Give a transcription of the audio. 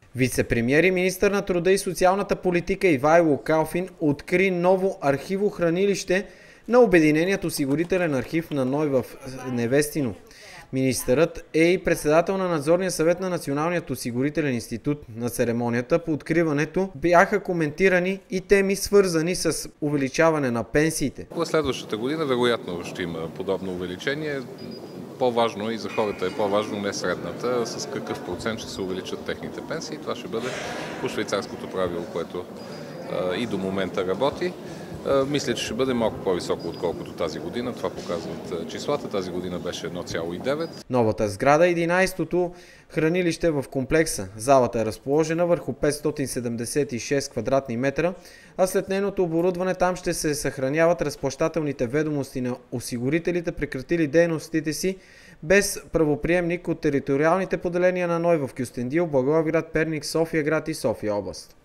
Вицепремиер и министър на труда и социалната политика Ивайло Калфин откри ново архивохранилище на Обединеният осигурителен архив на НОИ в Невестино. Министърът е и председател на надзорния съвет на Националният осигурителен институт. На церемонията по откриването бяха коментирани и теми, свързани с увеличаване на пенсиите. Следващата година вероятно ще има подобно увеличение. По-важно и за хората е по-важно не средната, с какъв процент ще се увеличат техните пенсии. Това ще бъде по швейцарското правило, което и до момента работи. Мисля, че ще бъде малко по-високо, отколкото тази година. Това показват числата. Тази година беше 1,9. Новата сграда е 11-то хранилище в комплекса. Залата е разположена върху 576 квадратни метра, а след нейното оборудване там ще се съхраняват разплащателните ведомости на осигурителите, прекратили дейностите си без правоприемник от териториалните поделения на НОИ в Кюстендил, Благоевград, Перник, София град и София област.